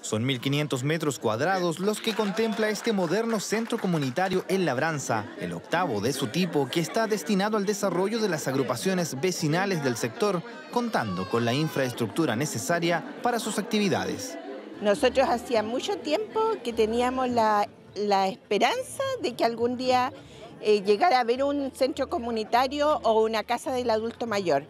Son 1.500 metros cuadrados los que contempla este moderno centro comunitario El Labranza, el octavo de su tipo que está destinado al desarrollo de las agrupaciones vecinales del sector, contando con la infraestructura necesaria para sus actividades. Nosotros hacía mucho tiempo que teníamos la esperanza de que algún día llegara a haber un centro comunitario o una casa del adulto mayor.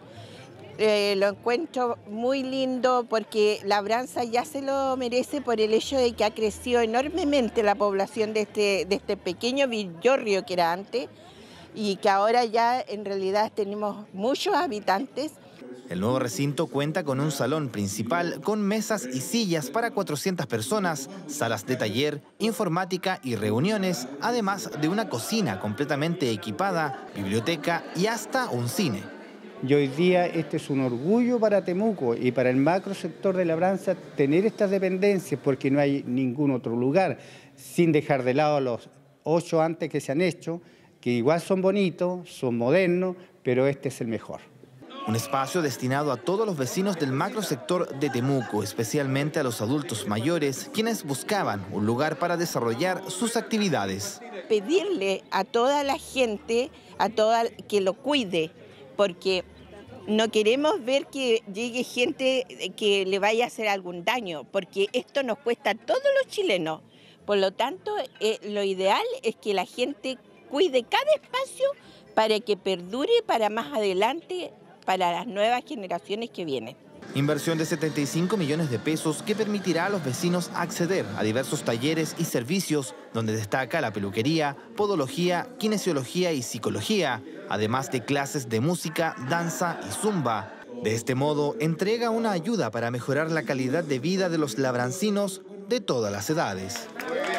Lo encuentro muy lindo porque Labranza ya se lo merece por el hecho de que ha crecido enormemente la población de este pequeño villorrio que era antes y que ahora ya en realidad tenemos muchos habitantes. El nuevo recinto cuenta con un salón principal con mesas y sillas para 400 personas, salas de taller, informática y reuniones, además de una cocina completamente equipada, biblioteca y hasta un cine. Y hoy día este es un orgullo para Temuco y para el macro sector de Labranza tener estas dependencias porque no hay ningún otro lugar, sin dejar de lado los 8 antes que se han hecho, que igual son bonitos, son modernos, pero este es el mejor. Un espacio destinado a todos los vecinos del macrosector de Temuco, especialmente a los adultos mayores, quienes buscaban un lugar para desarrollar sus actividades. Pedirle a toda la gente, que lo cuide, porque no queremos ver que llegue gente que le vaya a hacer algún daño, porque esto nos cuesta a todos los chilenos. Por lo tanto, lo ideal es que la gente cuide cada espacio para que perdure para más adelante, para las nuevas generaciones que vienen. Inversión de 75 millones de pesos que permitirá a los vecinos acceder a diversos talleres y servicios donde destaca la peluquería, podología, kinesiología y psicología, además de clases de música, danza y zumba. De este modo, entrega una ayuda para mejorar la calidad de vida de los labrancinos de todas las edades.